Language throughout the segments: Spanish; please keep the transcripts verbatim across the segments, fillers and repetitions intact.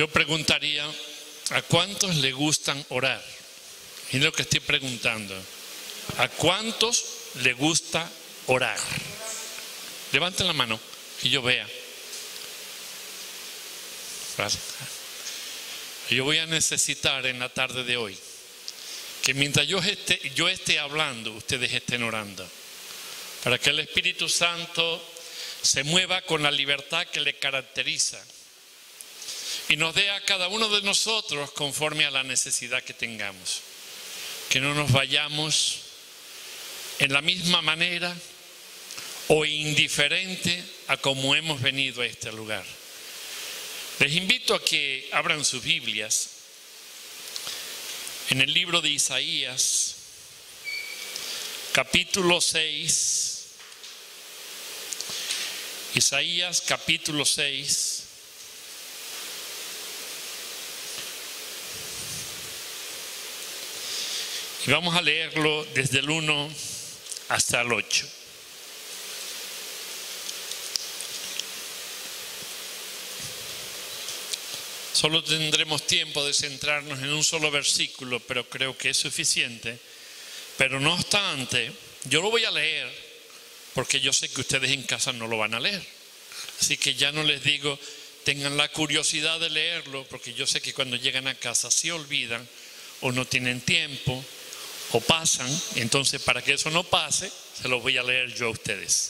Yo preguntaría, ¿a cuántos le gustan orar? Y lo que estoy preguntando, ¿a cuántos le gusta orar? Levanten la mano, que yo vea. Yo voy a necesitar en la tarde de hoy que mientras yo esté, yo esté hablando, ustedes estén orando, para que el Espíritu Santo se mueva con la libertad que le caracteriza y nos dé a cada uno de nosotros conforme a la necesidad que tengamos. Que no nos vayamos en la misma manera o indiferente a como hemos venido a este lugar. Les invito a que abran sus Biblias en el libro de Isaías, capítulo seis. Isaías, capítulo seis. Y vamos a leerlo desde el uno hasta el ocho. Solo tendremos tiempo de centrarnos en un solo versículo, pero creo que es suficiente. Pero no obstante, yo lo voy a leer porque yo sé que ustedes en casa no lo van a leer. Así que ya no les digo, tengan la curiosidad de leerlo, porque yo sé que cuando llegan a casa se olvidan o no tienen tiempo o pasan. Entonces, para que eso no pase, se los voy a leer yo a ustedes.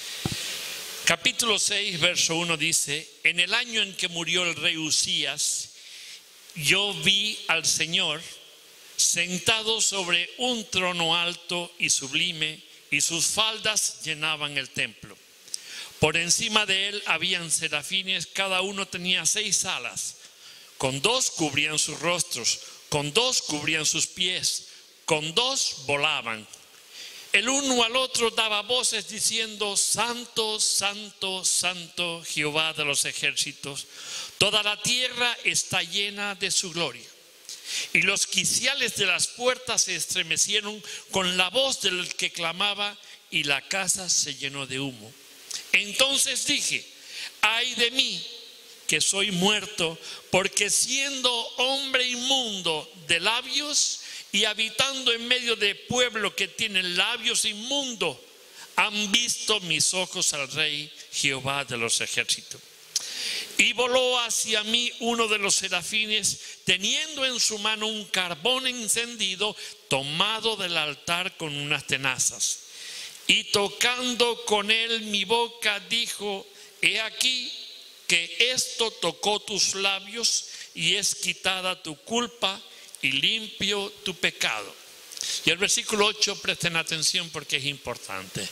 Capítulo seis, verso uno dice: en el año en que murió el rey Uzías, yo vi al Señor sentado sobre un trono alto y sublime, y sus faldas llenaban el templo. Por encima de él habían serafines, cada uno tenía seis alas. Con dos cubrían sus rostros, con dos cubrían sus pies, con dos volaban. El uno al otro daba voces diciendo: Santo, Santo, Santo, Jehová de los ejércitos. Toda la tierra está llena de su gloria. Y los quiciales de las puertas se estremecieron con la voz del que clamaba, y la casa se llenó de humo. Entonces dije: ay de mí, que soy muerto, porque siendo hombre inmundo de labios y habitando en medio de pueblo que tienen labios inmundos, han visto mis ojos al Rey Jehová de los ejércitos. Y voló hacia mí uno de los serafines, teniendo en su mano un carbón encendido, tomado del altar con unas tenazas. Y tocando con él mi boca, dijo: he aquí que esto tocó tus labios, y es quitada tu culpa y limpio tu pecado. Y el versículo ocho, presten atención porque es importante.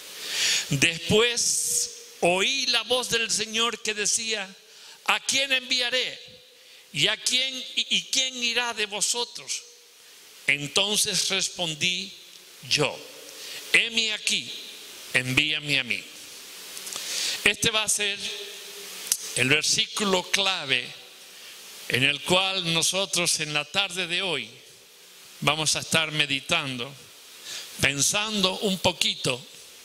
Después oí la voz del Señor que decía: ¿a quién enviaré? ¿Y a quién y, y quién irá de vosotros? Entonces respondí yo: heme aquí, envíame a mí. Este va a ser el versículo clave en el cual nosotros en la tarde de hoy vamos a estar meditando, pensando un poquito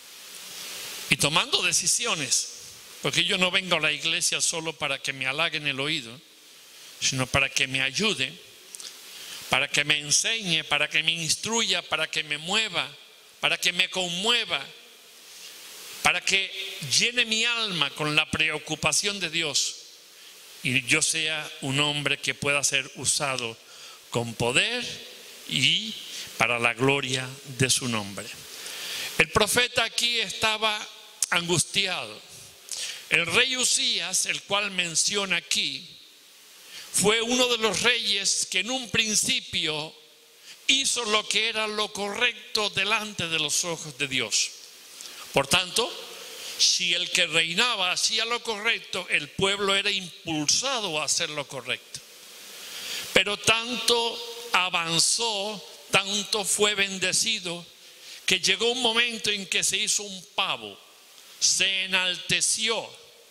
y tomando decisiones, porque yo no vengo a la iglesia solo para que me halaguen el oído, sino para que me ayude, para que me enseñe, para que me instruya, para que me mueva, para que me conmueva, para que llene mi alma con la preocupación de Dios y yo sea un hombre que pueda ser usado con poder y para la gloria de su nombre. El profeta aquí estaba angustiado. El rey Uzías, el cual menciona aquí, fue uno de los reyes que en un principio hizo lo que era lo correcto delante de los ojos de Dios. Por tanto, si el que reinaba hacía lo correcto, el pueblo era impulsado a hacer lo correcto. Pero tanto avanzó, tanto fue bendecido, que llegó un momento en que se hizo un pavo, se enalteció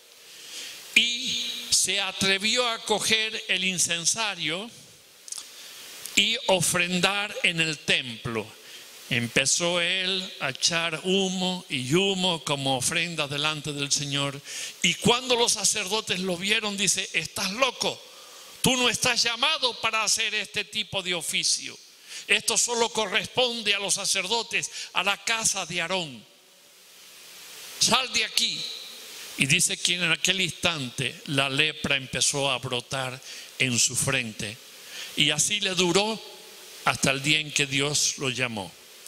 y se atrevió a coger el incensario y ofrendar en el templo. Empezó él a echar humo y humo como ofrenda delante del Señor. Y cuando los sacerdotes lo vieron, dice: estás loco, Tú no estás llamado para hacer este tipo de oficio. Esto solo corresponde a los sacerdotes, a la casa de Aarón. Sal de aquí. Y dice que en aquel instante la lepra empezó a brotar en su frente. Y así le duró hasta el día en que Dios lo llamó.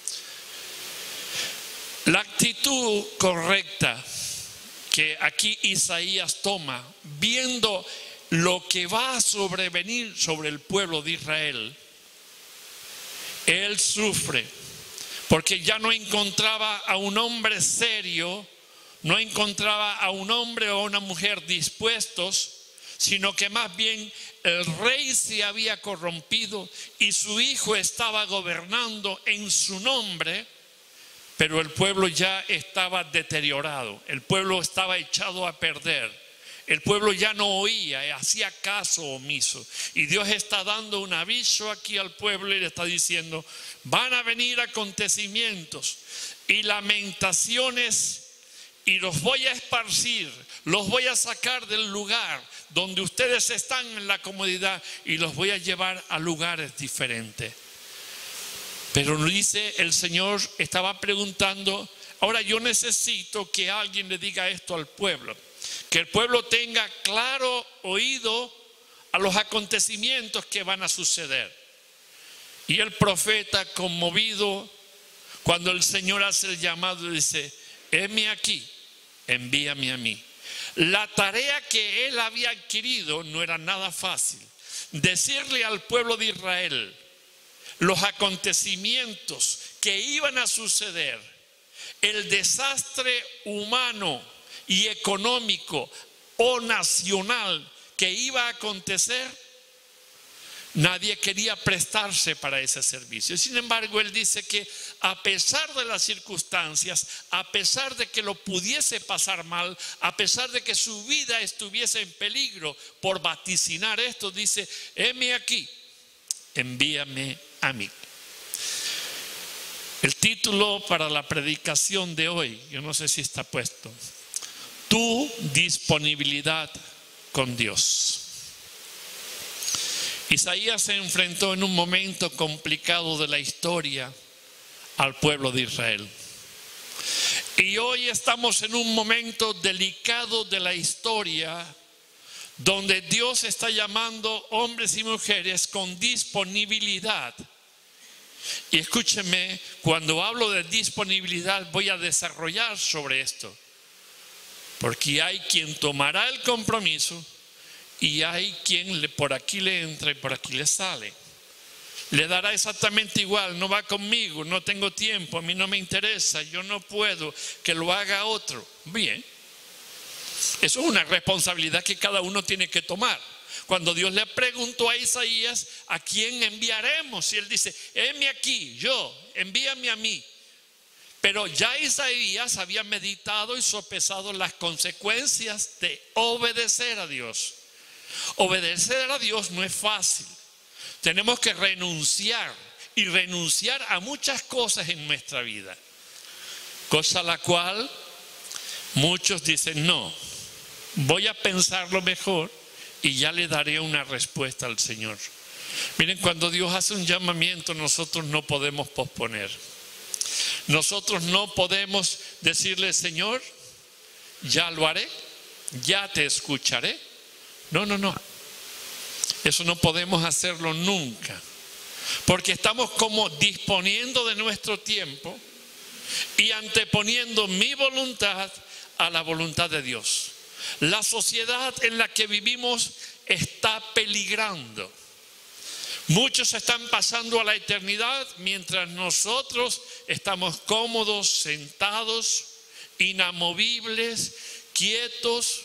La actitud correcta que aquí Isaías toma, viendo lo que va a sobrevenir sobre el pueblo de Israel, él sufre porque ya no encontraba a un hombre serio, no encontraba a un hombre o a una mujer dispuestos, sino que más bien el rey se había corrompido y su hijo estaba gobernando en su nombre, pero el pueblo ya estaba deteriorado, el pueblo estaba echado a perder, el pueblo ya no oía, hacía caso omiso. Y Dios está dando un aviso aquí al pueblo y le está diciendo: van a venir acontecimientos y lamentaciones, y los voy a esparcir, los voy a sacar del lugar donde ustedes están en la comodidad y los voy a llevar a lugares diferentes. Pero dice el Señor, estaba preguntando, ahora yo necesito que alguien le diga esto al pueblo, que el pueblo tenga claro oído a los acontecimientos que van a suceder. Y el profeta, conmovido, cuando el Señor hace el llamado, dice: heme aquí, envíame a mí. La tarea que él había adquirido no era nada fácil. Decirle al pueblo de Israel los acontecimientos que iban a suceder, el desastre humano y económico o nacional que iba a acontecer, nadie quería prestarse para ese servicio. Sin embargo, él dice que a pesar de las circunstancias, a pesar de que lo pudiese pasar mal, a pesar de que su vida estuviese en peligro por vaticinar esto, dice: heme aquí, envíame a mí. El título para la predicación de hoy, yo no sé si está puesto: tu disponibilidad con Dios. Isaías se enfrentó en un momento complicado de la historia al pueblo de Israel. Y hoy estamos en un momento delicado de la historia, donde Dios está llamando hombres y mujeres con disponibilidad. Y escúcheme, cuando hablo de disponibilidad voy a desarrollar sobre esto, porque hay quien tomará el compromiso y hay quien le, por aquí le entra y por aquí le sale. Le dará exactamente igual: no va conmigo, no tengo tiempo, a mí no me interesa, yo no puedo, que lo haga otro. Bien, eso es una responsabilidad que cada uno tiene que tomar. Cuando Dios le preguntó a Isaías: ¿a quién enviaremos? Y él dice: heme aquí, yo, envíame a mí. Pero ya Isaías había meditado y sopesado las consecuencias de obedecer a Dios. Obedecer a Dios no es fácil. Tenemos que renunciar y renunciar a muchas cosas en nuestra vida, cosa a la cual muchos dicen: no, voy a pensarlo mejor y ya le daré una respuesta al Señor. Miren, cuando Dios hace un llamamiento, nosotros no podemos posponer. Nosotros no podemos decirle: Señor, ya lo haré, ya te escucharé. No, no, no. Eso no podemos hacerlo nunca, porque estamos como disponiendo de nuestro tiempo y anteponiendo mi voluntad a la voluntad de Dios. La sociedad en la que vivimos está peligrando. Muchos están pasando a la eternidad mientras nosotros estamos cómodos, sentados, inamovibles, quietos,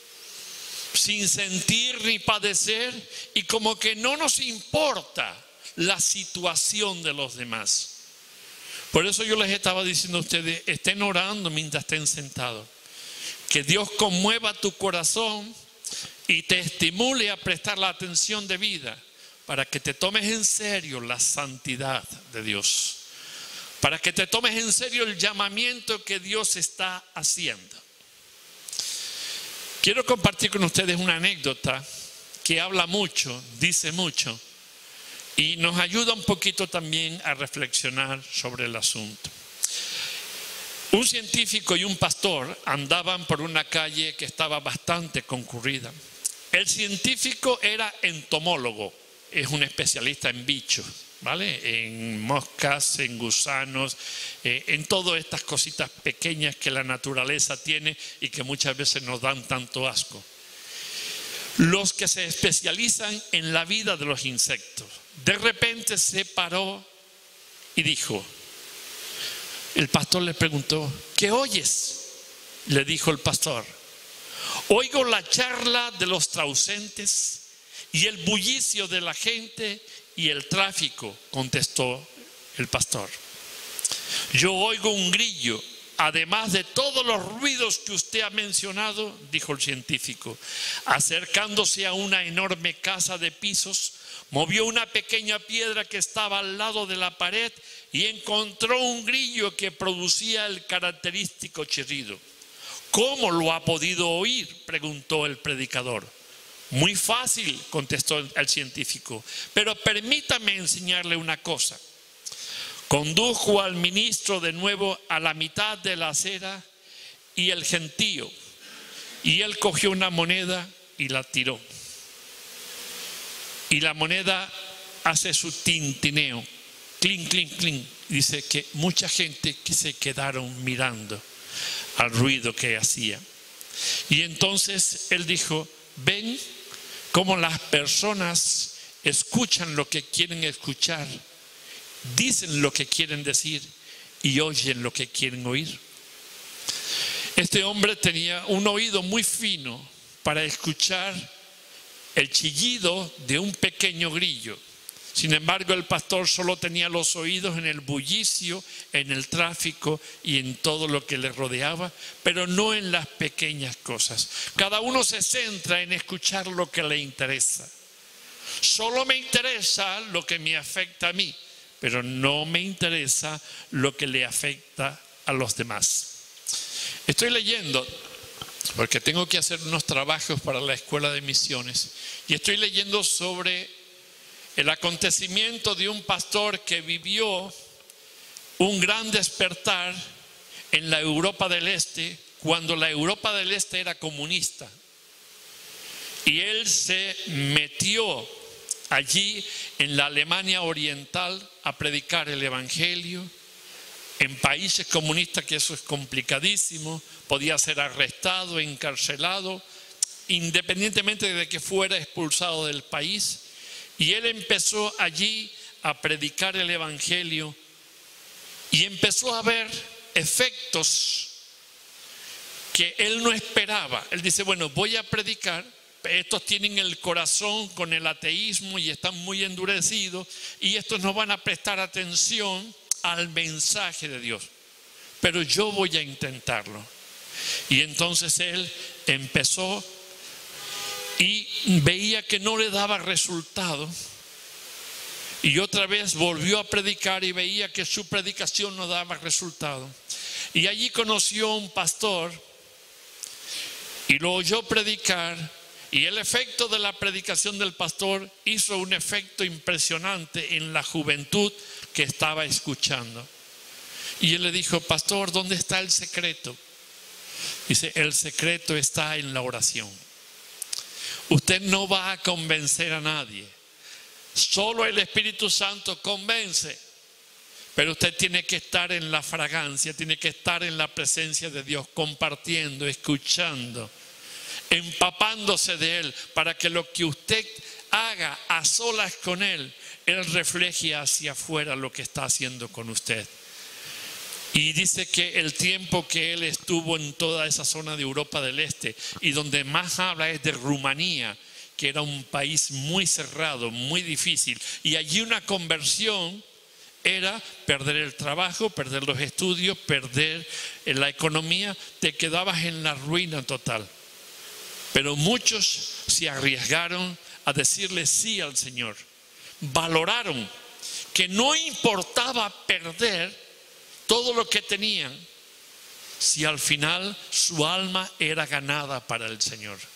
sin sentir ni padecer, y como que no nos importa la situación de los demás. Por eso yo les estaba diciendo a ustedes: estén orando mientras estén sentados. Que Dios conmueva tu corazón y te estimule a prestar la atención debida, para que te tomes en serio la santidad de Dios, para que te tomes en serio el llamamiento que Dios está haciendo. Quiero compartir con ustedes una anécdota que habla mucho, dice mucho y nos ayuda un poquito también a reflexionar sobre el asunto. Un científico y un pastor andaban por una calle que estaba bastante concurrida. El científico era entomólogo, es un especialista en bichos, ¿vale? En moscas, en gusanos, eh, en todas estas cositas pequeñas que la naturaleza tiene y que muchas veces nos dan tanto asco. Los que se especializan en la vida de los insectos. De repente se paró y dijo, el pastor le preguntó, ¿qué oyes? Le dijo el pastor, oigo la charla de los transeúntes y el bullicio de la gente y el tráfico, contestó el pastor. Yo oigo un grillo, además de todos los ruidos que usted ha mencionado, dijo el científico. Acercándose a una enorme casa de pisos, movió una pequeña piedra que estaba al lado de la pared y encontró un grillo que producía el característico chirrido. ¿Cómo lo ha podido oír?, preguntó el predicador. Muy fácil, contestó el científico, pero permítame enseñarle una cosa. Condujo al ministro de nuevo a la mitad de la acera y el gentío, y él cogió una moneda y la tiró. Y la moneda hace su tintineo, clink, clink, clink. Dice que mucha gente que se quedaron mirando al ruido que hacía. Y entonces él dijo, ven cómo las personas escuchan lo que quieren escuchar, dicen lo que quieren decir y oyen lo que quieren oír. Este hombre tenía un oído muy fino para escuchar el chillido de un pequeño grillo. Sin embargo, el pastor solo tenía los oídos en el bullicio, en el tráfico y en todo lo que le rodeaba, pero no en las pequeñas cosas. Cada uno se centra en escuchar lo que le interesa. Solo me interesa lo que me afecta a mí, pero no me interesa lo que le afecta a los demás. Estoy leyendo, porque tengo que hacer unos trabajos para la Escuela de Misiones, y estoy leyendo sobre el acontecimiento de un pastor que vivió un gran despertar en la Europa del Este, cuando la Europa del Este era comunista. Y él se metió allí en la Alemania Oriental a predicar el Evangelio. En países comunistas, que eso es complicadísimo, podía ser arrestado, encarcelado, independientemente de que fuera expulsado del país. Y él empezó allí a predicar el Evangelio y empezó a ver efectos que él no esperaba. Él dice, bueno, voy a predicar, estos tienen el corazón con el ateísmo y están muy endurecidos y estos no van a prestar atención al mensaje de Dios, pero yo voy a intentarlo. Y entonces él empezó y veía que no le daba resultado, y otra vez volvió a predicar y veía que su predicación no daba resultado. Y allí conoció a un pastor y lo oyó predicar, y el efecto de la predicación del pastor hizo un efecto impresionante en la juventud que estaba escuchando. Y él le dijo, pastor, ¿dónde está el secreto? Dice, el secreto está en la oración. Usted no va a convencer a nadie. Solo el Espíritu Santo convence. Pero usted tiene que estar en la fragancia, tiene que estar en la presencia de Dios, compartiendo, escuchando, empapándose de Él, para que lo que usted haga a solas con Él, Él refleje hacia afuera lo que está haciendo con usted. Y dice que el tiempo que él estuvo en toda esa zona de Europa del Este, y donde más habla es de Rumanía, que era un país muy cerrado, muy difícil, y allí una conversión era perder el trabajo, perder los estudios, perder la economía, te quedabas en la ruina total. Pero muchos se arriesgaron a decirle sí al Señor, valoraron que no importaba perder todo lo que tenían, si al final su alma era ganada para el Señor.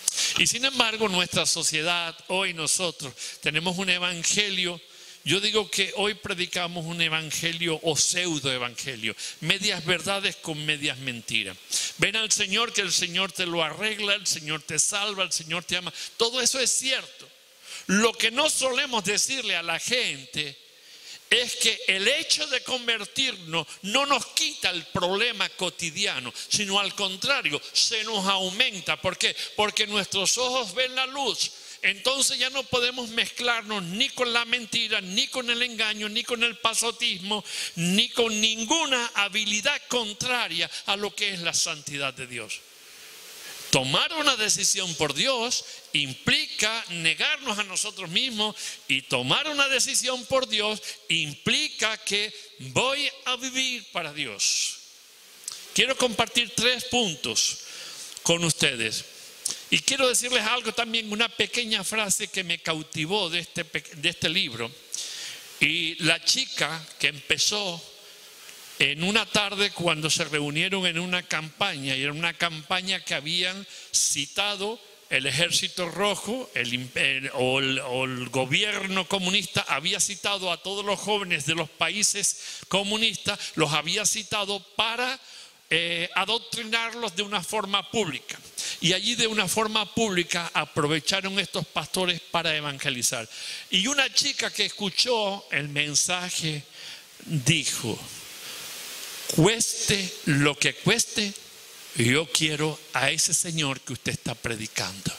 Y sin embargo, nuestra sociedad, hoy nosotros, tenemos un evangelio. Yo digo que hoy predicamos un evangelio o pseudo evangelio, medias verdades con medias mentiras. Ven al Señor, que el Señor te lo arregla, el Señor te salva, el Señor te ama. Todo eso es cierto. Lo que no solemos decirle a la gente es que el hecho de convertirnos no nos quita el problema cotidiano, sino al contrario, se nos aumenta. ¿Por qué? Porque nuestros ojos ven la luz. Entonces ya no podemos mezclarnos ni con la mentira, ni con el engaño, ni con el pasotismo, ni con ninguna habilidad contraria a lo que es la santidad de Dios. Tomar una decisión por Dios implica negarnos a nosotros mismos, y tomar una decisión por Dios implica que voy a vivir para Dios. Quiero compartir tres puntos con ustedes. Y quiero decirles algo también, una pequeña frase que me cautivó de este, de este libro. Y la chica que empezó en una tarde cuando se reunieron en una campaña, y era una campaña que habían citado el Ejército Rojo el, el, o, el, o el gobierno comunista, había citado a todos los jóvenes de los países comunistas, los había citado para eh, adoctrinarlos de una forma pública. Y allí de una forma pública aprovecharon estos pastores para evangelizar. Y una chica que escuchó el mensaje dijo: cueste lo que cueste, yo quiero a ese Señor que usted está predicando.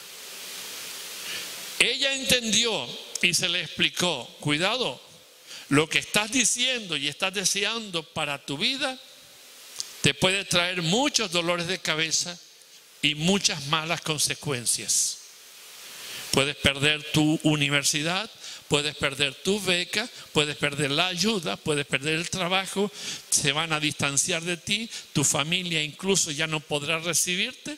Ella entendió y se le explicó: cuidado, lo que estás diciendo y estás deseando para tu vida te puede traer muchos dolores de cabeza y muchas malas consecuencias. Puedes perder tu universidad, puedes perder tu beca, puedes perder la ayuda, puedes perder el trabajo, se van a distanciar de ti, tu familia incluso ya no podrá recibirte.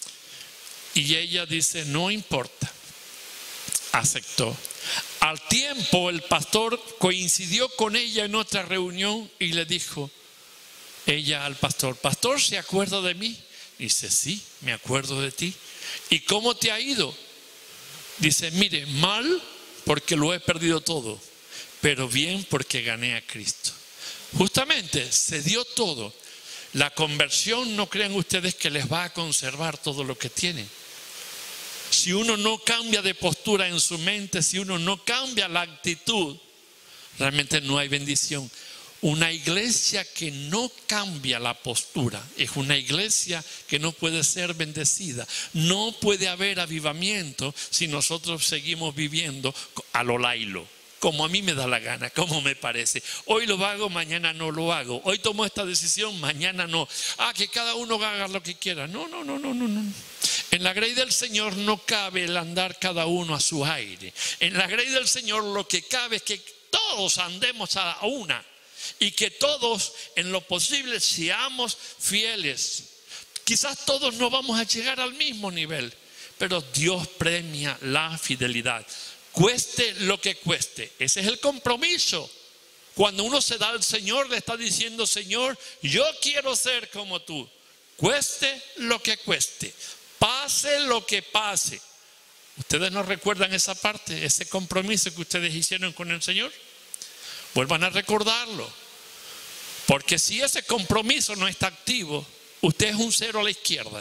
Y ella dice: no importa. Aceptó. Al tiempo el pastor coincidió con ella en otra reunión y le dijo ella al pastor: pastor, ¿se acuerda de mí? Dice: sí, me acuerdo de ti. ¿Y cómo te ha ido? Dice: mire, mal porque lo he perdido todo, pero bien porque gané a Cristo. Justamente se dio todo. La conversión, no crean ustedes que les va a conservar todo lo que tienen. Si uno no cambia de postura en su mente, si uno no cambia la actitud, realmente no hay bendición. Una iglesia que no cambia la postura es una iglesia que no puede ser bendecida. No puede haber avivamiento si nosotros seguimos viviendo a lo lailo, como a mí me da la gana, como me parece. Hoy lo hago, mañana no lo hago. Hoy tomo esta decisión, mañana no. Ah, que cada uno haga lo que quiera. No, no, no, no, no, no. En la grey del Señor no cabe el andar cada uno a su aire. En la grey del Señor lo que cabe es que todos andemos a una. Y que todos en lo posible seamos fieles. Quizás todos no vamos a llegar al mismo nivel, pero Dios premia la fidelidad. Cueste lo que cueste. Ese es el compromiso. Cuando uno se da al Señor, le está diciendo: Señor, yo quiero ser como tú. Cueste lo que cueste. Pase lo que pase. ¿Ustedes no recuerdan esa parte, ese compromiso que ustedes hicieron con el Señor? Vuelvan a recordarlo, porque si ese compromiso no está activo, usted es un cero a la izquierda,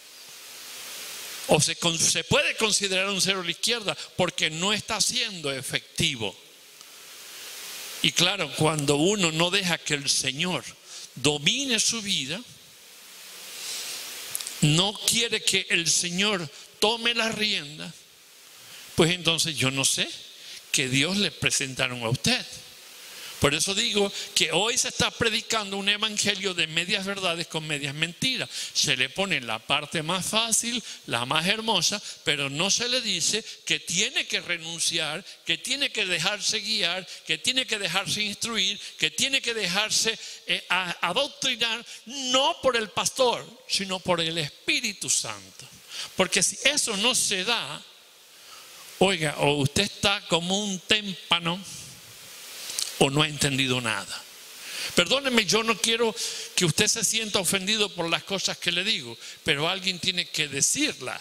o se, se puede considerar un cero a la izquierda porque no está siendo efectivo. Y claro, cuando uno no deja que el Señor domine su vida, no quiere que el Señor tome la rienda, pues entonces yo no sé qué Dios le presentaron a usted. Por eso digo que hoy se está predicando un evangelio de medias verdades con medias mentiras. Se le pone la parte más fácil, la más hermosa, pero no se le dice que tiene que renunciar, que tiene que dejarse guiar, que tiene que dejarse instruir, que tiene que dejarse eh, a, adoctrinar, no por el pastor, sino por el Espíritu Santo. Porque si eso no se da, oiga, o usted está como un témpano, o no ha entendido nada. Perdóneme, yo no quiero que usted se sienta ofendido por las cosas que le digo, pero alguien tiene que decirla.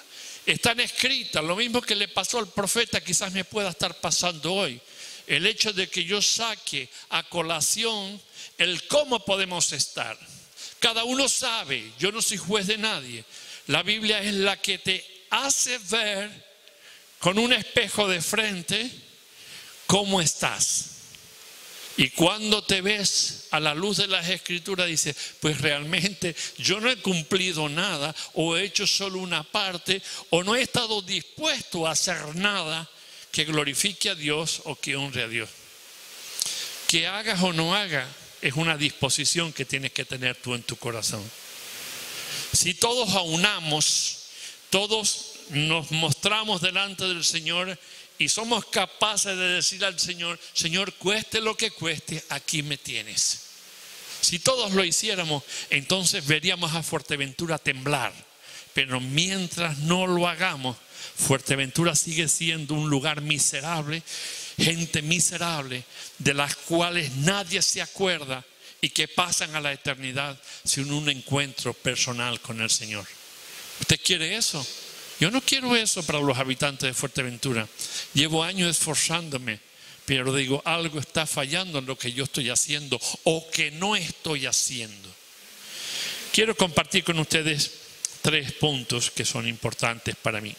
están escritas. Lo mismo que le pasó al profeta quizás me pueda estar pasando hoy. El hecho de que yo saque a colación el cómo podemos estar. Cada uno sabe, yo no soy juez de nadie. La Biblia es la que te hace ver con un espejo de frente cómo estás. Y cuando te ves a la luz de las Escrituras, dices, pues realmente yo no he cumplido nada, o he hecho solo una parte, o no he estado dispuesto a hacer nada que glorifique a Dios o que honre a Dios. Que hagas o no hagas es una disposición que tienes que tener tú en tu corazón. Si todos aunamos, todos nos mostramos delante del Señor y somos capaces de decir al Señor, Señor, cueste lo que cueste, aquí me tienes. Si todos lo hiciéramos, entonces veríamos a Fuerteventura temblar. Pero mientras no lo hagamos, Fuerteventura sigue siendo un lugar miserable, gente miserable, de las cuales nadie se acuerda y que pasan a la eternidad sin un encuentro personal con el Señor. ¿Usted quiere eso? Yo no quiero eso para los habitantes de Fuerteventura. Llevo años esforzándome, pero digo, algo está fallando en lo que yo estoy haciendo o que no estoy haciendo. Quiero compartir con ustedes tres puntos que son importantes para mí.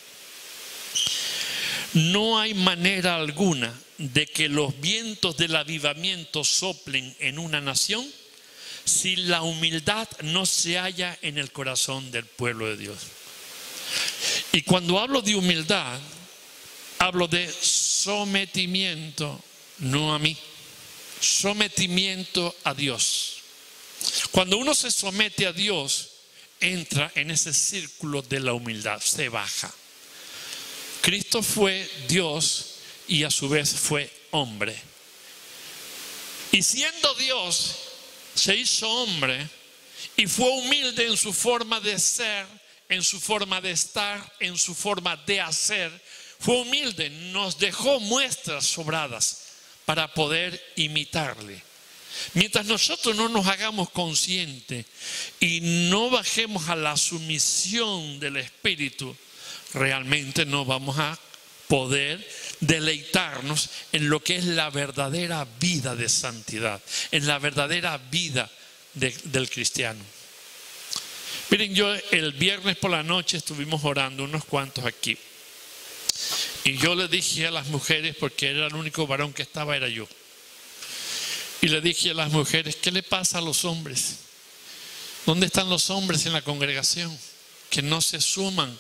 No hay manera alguna de que los vientos del avivamiento soplen en una nación si la humildad no se halla en el corazón del pueblo de Dios. Y cuando hablo de humildad, hablo de sometimiento, no a mí, sometimiento a Dios. Cuando uno se somete a Dios, entra en ese círculo de la humildad, se baja. Cristo fue Dios y a su vez fue hombre. Y siendo Dios, se hizo hombre y fue humilde en su forma de ser, en su forma de estar, en su forma de hacer. Fue humilde, nos dejó muestras sobradas para poder imitarle. Mientras nosotros no nos hagamos conscientes y no bajemos a la sumisión del Espíritu, realmente no vamos a poder deleitarnos en lo que es la verdadera vida de santidad, en la verdadera vida de, del cristiano. Miren, yo el viernes por la noche estuvimos orando unos cuantos aquí. Y yo le dije a las mujeres, porque era el único varón que estaba, era yo. Y le dije a las mujeres, ¿qué le pasa a los hombres? ¿Dónde están los hombres en la congregación? Que no se suman.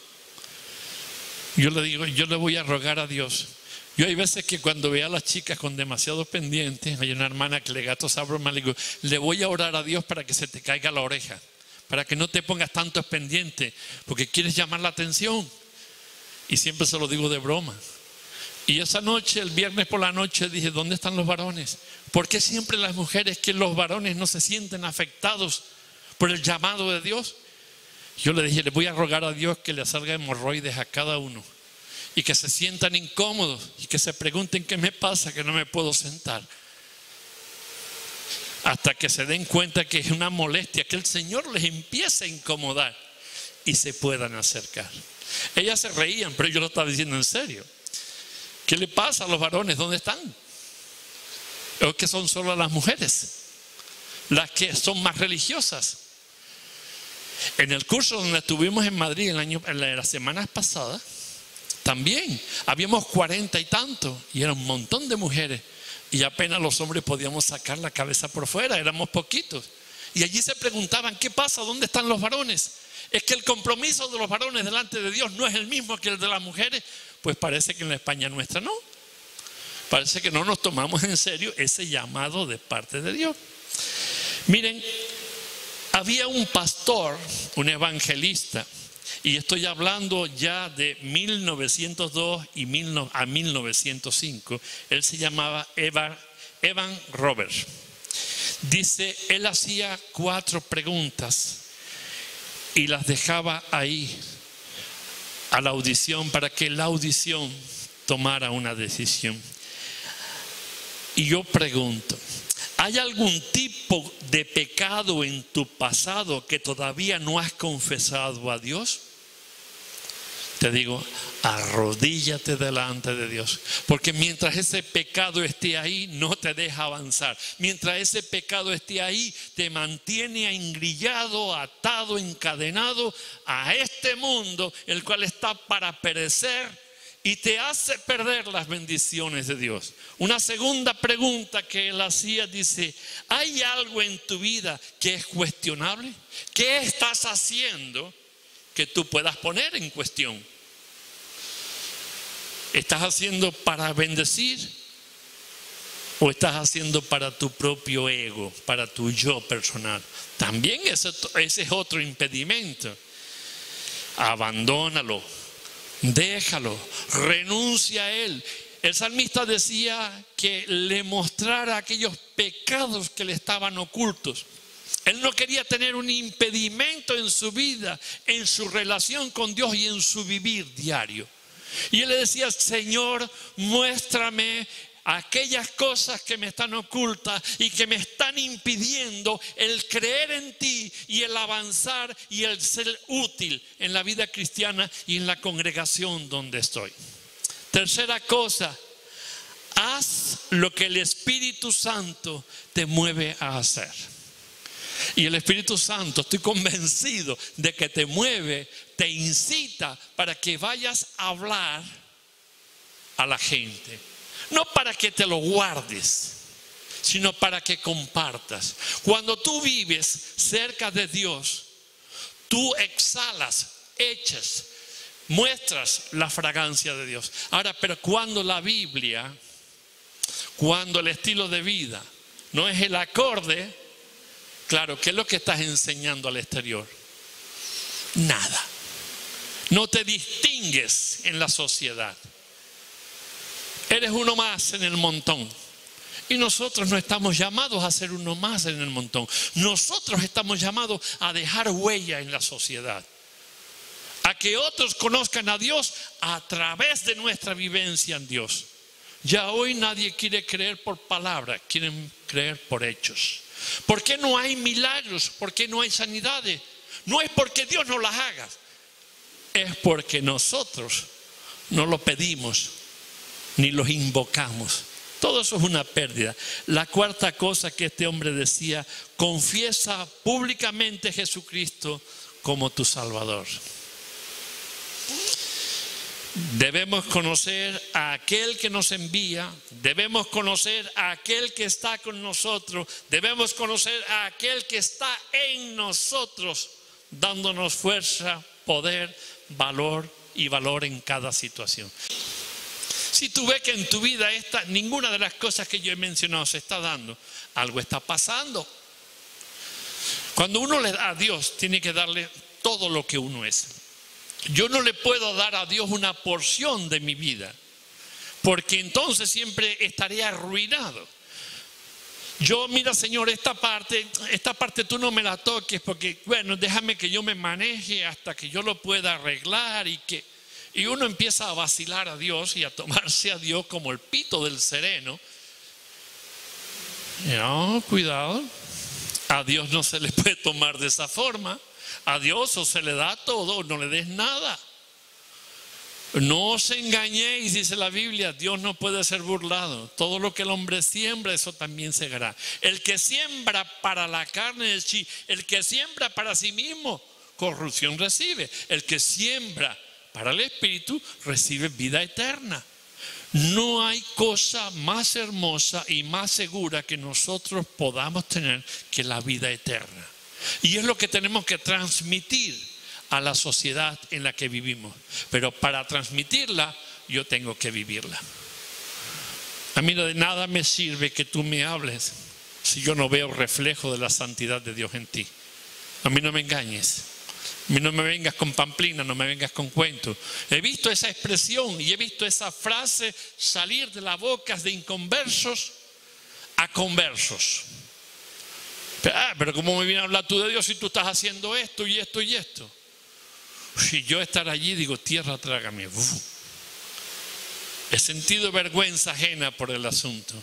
Yo le digo, yo le voy a rogar a Dios. Yo hay veces que cuando veo a las chicas con demasiado pendientes, hay una hermana que le gato esa broma, le digo, le voy a orar a Dios para que se te caiga la oreja, para que no te pongas tantos pendientes, porque quieres llamar la atención. Y siempre se lo digo de broma. Y esa noche, el viernes por la noche, dije, ¿dónde están los varones? ¿Por qué siempre las mujeres, que los varones no se sienten afectados por el llamado de Dios? Yo le dije, le voy a rogar a Dios que le salga hemorroides a cada uno y que se sientan incómodos y que se pregunten qué me pasa, que no me puedo sentar. Hasta que se den cuenta que es una molestia, que el Señor les empiece a incomodar y se puedan acercar. Ellas se reían, pero yo lo estaba diciendo en serio. ¿Qué le pasa a los varones? ¿Dónde están? ¿O que son solo las mujeres las que son más religiosas? En el curso donde estuvimos en Madrid el año, en las semanas pasadas, también habíamos cuarenta y tantos y era un montón de mujeres y apenas los hombres podíamos sacar la cabeza por fuera, éramos poquitos. Y allí se preguntaban, ¿qué pasa? ¿Dónde están los varones? ¿Es que el compromiso de los varones delante de Dios no es el mismo que el de las mujeres? Pues parece que en la España nuestra no. Parece que no nos tomamos en serio ese llamado de parte de Dios. Miren, había un pastor, un evangelista, y estoy hablando ya de mil novecientos dos y a mil novecientos cinco. Él se llamaba Evan, Evan Roberts. Dice, él hacía cuatro preguntas y las dejaba ahí a la audición para que la audición tomara una decisión. Y yo pregunto, ¿hay algún tipo de pecado en tu pasado que todavía no has confesado a Dios? te digo, arrodíllate delante de Dios. Porque mientras ese pecado esté ahí, no te deja avanzar. Mientras ese pecado esté ahí, te mantiene engrillado, atado, encadenado a este mundo, el cual está para perecer, y te hace perder las bendiciones de Dios. Una segunda pregunta que él hacía, dice, ¿hay algo en tu vida que es cuestionable? ¿Qué estás haciendo que tú puedas poner en cuestión? ¿Estás haciendo para bendecir o estás haciendo para tu propio ego, para tu yo personal? También ese, ese es otro impedimento. Abandónalo, déjalo, renuncia a él. El salmista decía que le mostrara aquellos pecados que le estaban ocultos. Él no quería tener un impedimento en su vida, en su relación con Dios y en su vivir diario. Y él le decía, Señor, muéstrame aquellas cosas que me están ocultas y que me están impidiendo el creer en ti y el avanzar y el ser útil en la vida cristiana y en la congregación donde estoy. Tercera cosa, haz lo que el Espíritu Santo te mueve a hacer. Y el Espíritu Santo, estoy convencido de que te mueve, te incita para que vayas a hablar a la gente. No para que te lo guardes, sino para que compartas. Cuando tú vives cerca de Dios, tú exhalas, echas, muestras la fragancia de Dios. Ahora, pero cuando la Biblia, cuando el estilo de vida no es el acorde, claro, ¿qué es lo que estás enseñando al exterior? Nada. No te distingues en la sociedad. Eres uno más en el montón. Y nosotros no estamos llamados a ser uno más en el montón. Nosotros estamos llamados a dejar huella en la sociedad. A que otros conozcan a Dios a través de nuestra vivencia en Dios. Ya hoy nadie quiere creer por palabra, quieren creer por hechos. ¿Por qué no hay milagros? ¿Por qué no hay sanidades? No es porque Dios no las haga. Es porque nosotros no lo pedimos ni los invocamos. Todo eso es una pérdida. La cuarta cosa que este hombre decía, confiesa públicamente a Jesucristo como tu Salvador. Debemos conocer a aquel que nos envía, debemos conocer a aquel que está con nosotros, debemos conocer a aquel que está en nosotros, dándonos fuerza, poder, valor y valor en cada situación. Si tú ves que en tu vida esta, ninguna de las cosas que yo he mencionado se está dando, algo está pasando. Cuando uno le da a Dios, tiene que darle todo lo que uno es. Yo no le puedo dar a Dios una porción de mi vida, porque entonces siempre estaré arruinado. Yo, mira, Señor, esta parte, esta parte tú no me la toques, porque, bueno, déjame que yo me maneje hasta que yo lo pueda arreglar y que... Y uno empieza a vacilar a Dios y a tomarse a Dios como el pito del sereno. No, cuidado. A Dios no se le puede tomar de esa forma. A Dios o se le da todo o no le des nada. No os engañéis, dice la Biblia, Dios no puede ser burlado. Todo lo que el hombre siembra, eso también segará. El que siembra para la carne, el que siembra para sí mismo, corrupción recibe. El que siembra para el Espíritu, recibe vida eterna. No hay cosa más hermosa y más segura que nosotros podamos tener que la vida eterna. Y es lo que tenemos que transmitir a la sociedad en la que vivimos. Pero para transmitirla, yo tengo que vivirla. A mí de nada me sirve que tú me hables si yo no veo reflejo de la santidad de Dios en ti. A mí no me engañes. A mí no me vengas con pamplina, no me vengas con cuentos. He visto esa expresión y he visto esa frase salir de las bocas de inconversos a conversos. Pero, ah, pero ¿cómo me viene a hablar tú de Dios si tú estás haciendo esto y esto y esto? Si yo estar allí digo, tierra trágame. Uf. He sentido vergüenza ajena por el asunto.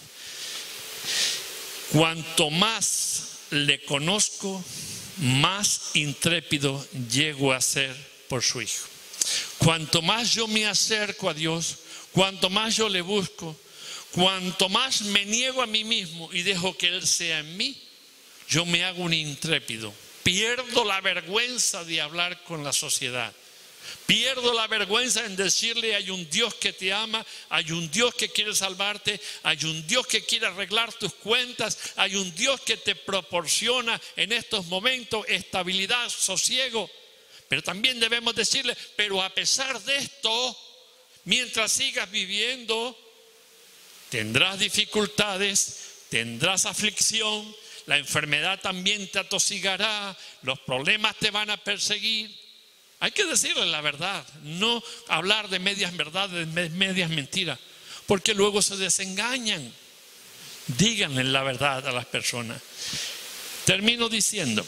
Cuanto más le conozco, más intrépido llego a ser por su Hijo. Cuanto más yo me acerco a Dios, cuanto más yo le busco, cuanto más me niego a mí mismo y dejo que Él sea en mí, yo me hago un intrépido. Pierdo la vergüenza de hablar con la sociedad. Pierdo la vergüenza en decirle: hay un Dios que te ama, hay un Dios que quiere salvarte, hay un Dios que quiere arreglar tus cuentas, hay un Dios que te proporciona en estos momentos estabilidad, sosiego. Pero también debemos decirle: pero a pesar de esto, mientras sigas viviendo, tendrás dificultades, tendrás aflicción, la enfermedad también te atosigará, los problemas te van a perseguir. Hay que decirle la verdad, no hablar de medias verdades, de medias mentiras, porque luego se desengañan. Díganle la verdad a las personas. Termino diciendo: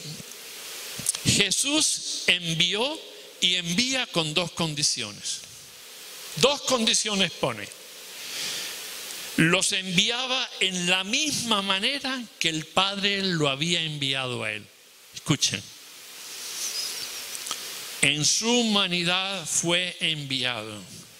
Jesús envió y envía con dos condiciones. Dos condiciones pone. Los enviaba en la misma manera que el Padre lo había enviado a Él. Escuchen. En su humanidad fue enviado.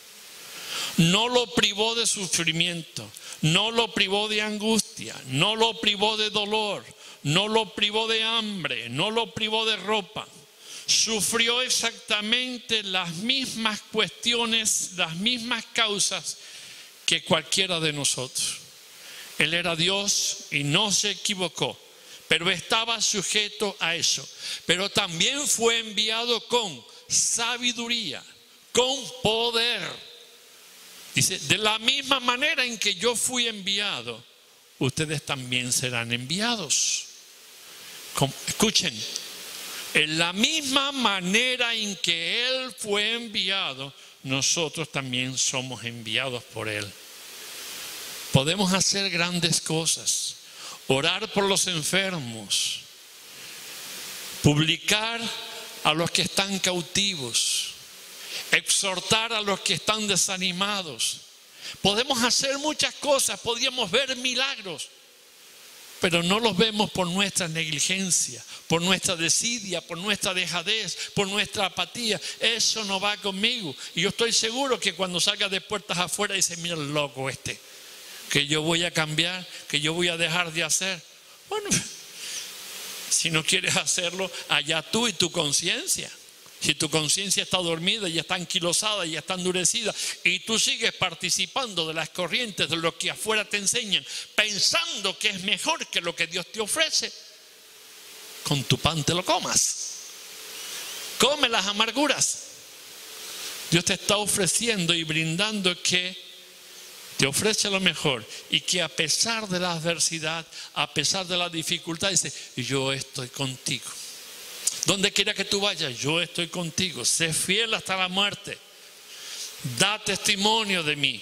No lo privó de sufrimiento, no lo privó de angustia, no lo privó de dolor, no lo privó de hambre, no lo privó de ropa. Sufrió exactamente las mismas cuestiones, las mismas causas que cualquiera de nosotros. Él era Dios y no se equivocó, pero estaba sujeto a eso. Pero también fue enviado con sabiduría, con poder. Dice: de la misma manera en que yo fui enviado, ustedes también serán enviados. Escuchen, en la misma manera en que Él fue enviado, nosotros también somos enviados por Él. Podemos hacer grandes cosas: orar por los enfermos, publicar a los que están cautivos, exhortar a los que están desanimados. Podemos hacer muchas cosas, podríamos ver milagros, pero no los vemos por nuestra negligencia, por nuestra desidia, por nuestra dejadez, por nuestra apatía. Eso no va conmigo. Y yo estoy seguro que cuando salga de puertas afuera dice: mira el loco este, que yo voy a cambiar, que yo voy a dejar de hacer. Bueno, si no quieres hacerlo, allá tú y tu conciencia. Si tu conciencia está dormida y está anquilosada y está endurecida, y tú sigues participando de las corrientes de lo que afuera te enseñan, pensando que es mejor que lo que Dios te ofrece, con tu pan te lo comas. Come las amarguras. Dios te está ofreciendo y brindando que te ofrece lo mejor, y que a pesar de la adversidad, a pesar de la dificultad, dice: yo estoy contigo. Donde quiera que tú vayas, yo estoy contigo. Sé fiel hasta la muerte. Da testimonio de mí.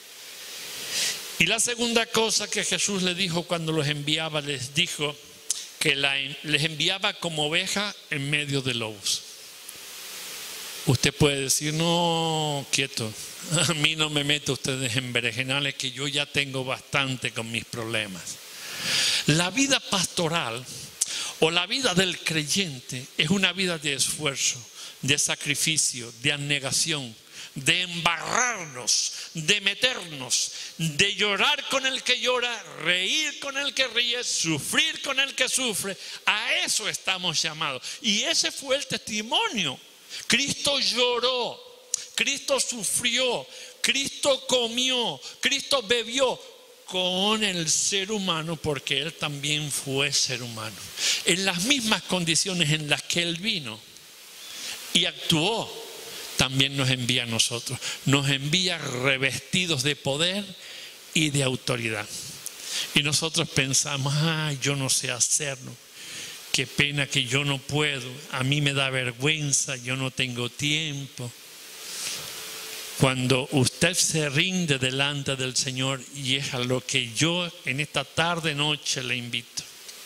Y la segunda cosa que Jesús le dijo cuando los enviaba, les dijo que la, les enviaba como oveja en medio de lobos. Usted puede decir: no, quieto, a mí no me mete ustedes en berenjenales, que yo ya tengo bastante con mis problemas. La vida pastoral o la vida del creyente es una vida de esfuerzo, de sacrificio, de abnegación, de embarrarnos, de meternos, de llorar con el que llora, reír con el que ríe, sufrir con el que sufre. A eso estamos llamados. Y ese fue el testimonio. Cristo lloró, Cristo sufrió, Cristo comió, Cristo bebió con el ser humano, porque Él también fue ser humano, en las mismas condiciones en las que Él vino y actuó. También nos envía a nosotros, nos envía revestidos de poder y de autoridad. Y nosotros pensamos: ay, yo no sé hacerlo, qué pena que yo no puedo, a mí me da vergüenza, yo no tengo tiempo. Cuando usted se rinde delante del Señor, y es a lo que yo en esta tarde noche le invito,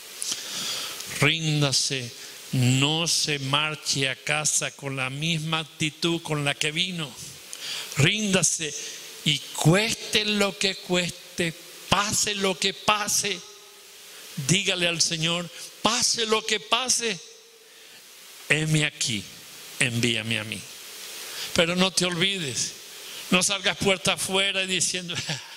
ríndase, no se marche a casa con la misma actitud con la que vino. Ríndase y cueste lo que cueste, pase lo que pase, dígale al Señor: pase lo que pase, heme aquí, envíame a mí. Pero no te olvides, no salgas puerta afuera diciendo,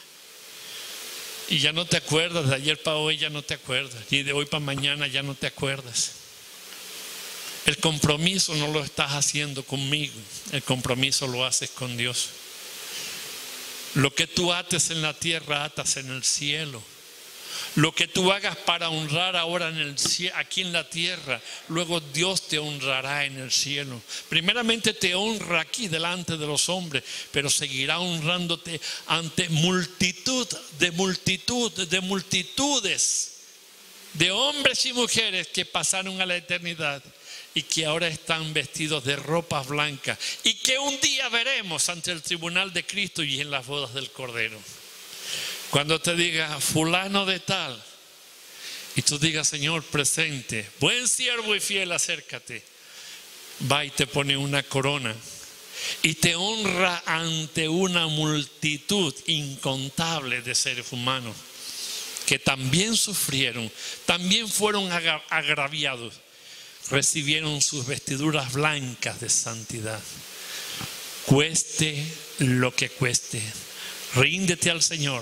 y ya no te acuerdas, de ayer para hoy ya no te acuerdas, y de hoy para mañana ya no te acuerdas. El compromiso no lo estás haciendo conmigo, el compromiso lo haces con Dios. Lo que tú ates en la tierra, atas en el cielo. Lo que tú hagas para honrar ahora en el cielo, aquí en la tierra, luego Dios te honrará en el cielo. Primeramente te honra aquí delante de los hombres, pero seguirá honrándote ante multitud de multitud de multitudes de hombres y mujeres que pasaron a la eternidad y que ahora están vestidos de ropas blancas y que un día veremos ante el tribunal de Cristo y en las bodas del Cordero. Cuando te diga fulano de tal y tú digas, Señor, presente, buen siervo y fiel, acércate, va y te pone una corona y te honra ante una multitud incontable de seres humanos que también sufrieron, también fueron agraviados, recibieron sus vestiduras blancas de santidad. Cueste lo que cueste, ríndete al Señor.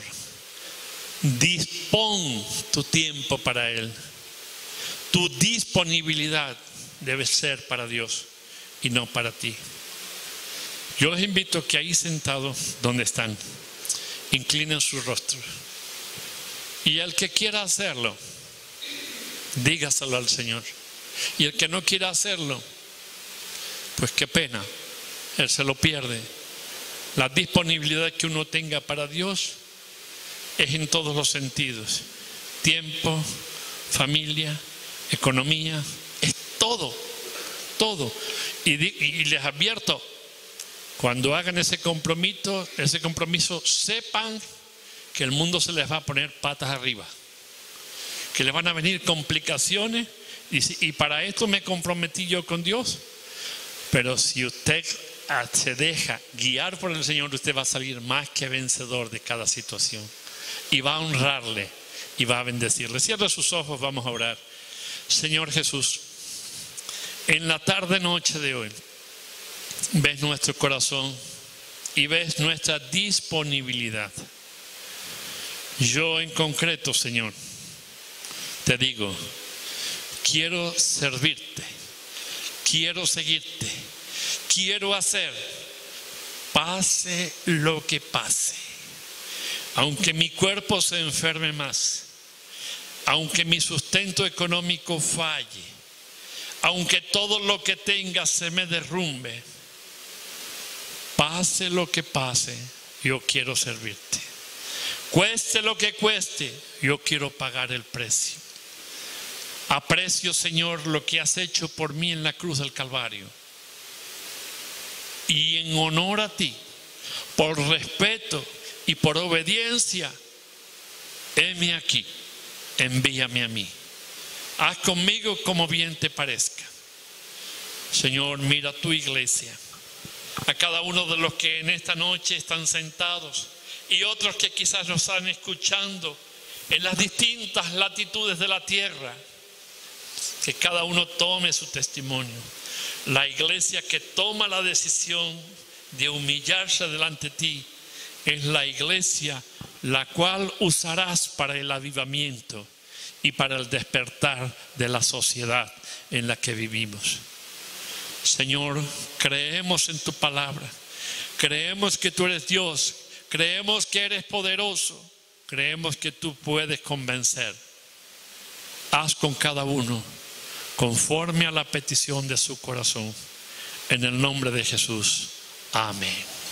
Dispón tu tiempo para Él. Tu disponibilidad debe ser para Dios y no para ti. Yo les invito a que ahí sentados donde están, inclinen su rostro. Y el que quiera hacerlo, dígaselo al Señor. Y el que no quiera hacerlo, pues qué pena, Él se lo pierde. La disponibilidad que uno tenga para Dios es en todos los sentidos. Tiempo, familia, economía, es todo, todo. Y, y les advierto, cuando hagan ese compromiso, ese compromiso, sepan que el mundo se les va a poner patas arriba, que les van a venir complicaciones. Y, y para esto me comprometí yo con Dios. Pero si usted se deja guiar por el Señor, usted va a salir más que vencedor de cada situación. Y va a honrarle y va a bendecirle. Cierra sus ojos, vamos a orar. Señor Jesús, en la tarde noche de hoy, ves nuestro corazón y ves nuestra disponibilidad. Yo en concreto, Señor, te digo, quiero servirte, quiero seguirte, quiero hacer, pase lo que pase. Aunque mi cuerpo se enferme más, aunque mi sustento económico falle, aunque todo lo que tenga se me derrumbe, pase lo que pase, yo quiero servirte. Cueste lo que cueste, yo quiero pagar el precio. Aprecio, Señor, lo que has hecho por mí en la cruz del Calvario. Y en honor a ti, por respeto y por obediencia, heme aquí, envíame a mí. Haz conmigo como bien te parezca. Señor, mira tu iglesia, a cada uno de los que en esta noche están sentados y otros que quizás nos están escuchando en las distintas latitudes de la tierra. Que cada uno tome su testimonio. La iglesia que toma la decisión de humillarse delante de ti es la iglesia la cual usarás para el avivamiento y para el despertar de la sociedad en la que vivimos. Señor, creemos en tu palabra, creemos que tú eres Dios, creemos que eres poderoso, creemos que tú puedes convencer. Haz con cada uno conforme a la petición de su corazón. En el nombre de Jesús. Amén.